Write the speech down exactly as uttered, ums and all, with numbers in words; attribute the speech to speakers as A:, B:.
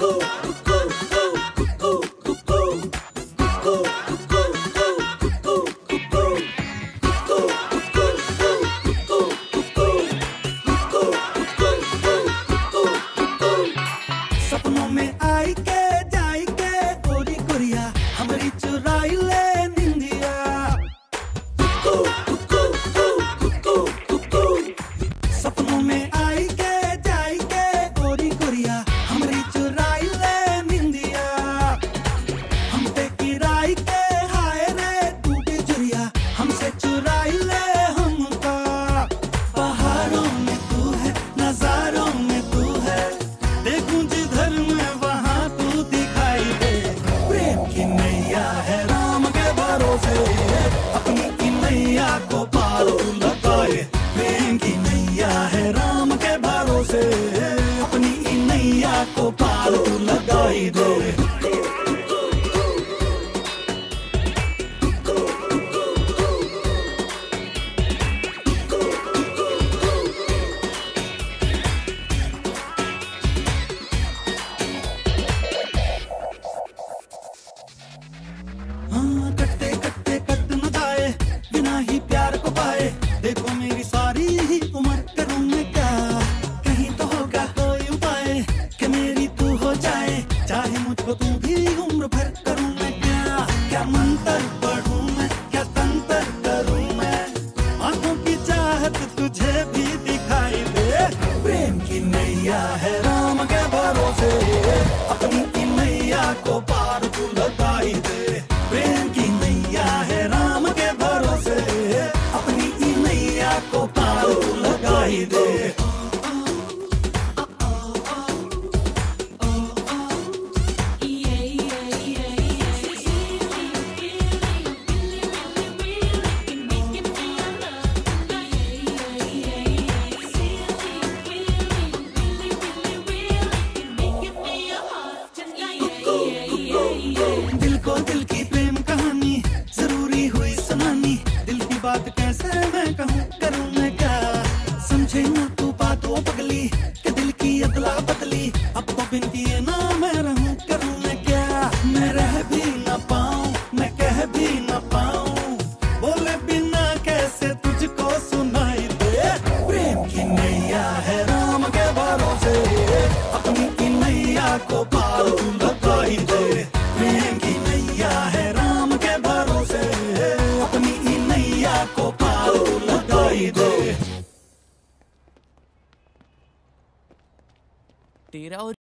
A: सपनों में आई के जाई के गोरी गोरिया हमारी चुराई ले निंदिया। सपनों में आई के जाई के गोरी गोरिया हमारी चुराई ले निंदिया। हम पे किराई के हाय रे तू भी जुरिया हमसे चुराई ले हमका। पहाड़ों में तू है नजारों में तू है देखूं जिधर मैं वहां तू दिखाई दे। प्रेम की नैया है राम के भरोसे अपनी की नैया को पार तू लगाए। प्रेम की नैया है राम के भरोसे अपनी की नैया को पार तू लगाई दे। हाँ कटते कटते कट न जाए बिना ही प्यार को पाए। देखो मेरी सारी ही उम्र करूं मैं क्या कहीं तो होगा कोई उपाय कि मेरी तू हो जाए। चाहे मुझको तू भी उम्र भर करूं मैं क्या क्या मंत्र पढ़ूं मैं क्या तंत्र करूं मैं आंखों की चाहत तुझे भी दिखाई दे। प्रेम की नैया है राम के भरोसे अपनी की नैया को पार तू लगाई दे। प्रेम की नैया है राम के भरोसे अपनी की नैया को पार तू लगाई दे। दिल को दिल की प्रेम कहानी जरूरी हुई सुनानी। दिल की बात कैसे मैं कहूँ करूँ मैं क्या समझे ना तू बातों पगली कि दिल की अदला बदली। अब तो बिन किए ना मैं रहूँ करूँ मैं क्या मैं रह भी न पाऊँ मैं कह भी न पाऊँ बोले बिना कैसे तुझको सुनाई दे। प्रेम की नैया है राम के भरोसे अपनी की नैया को पार तू लगाई दे। प्रेम की नैया है राम के भरोसे अपनी ही नैया को पार तू लगाई दे।
B: तेरा और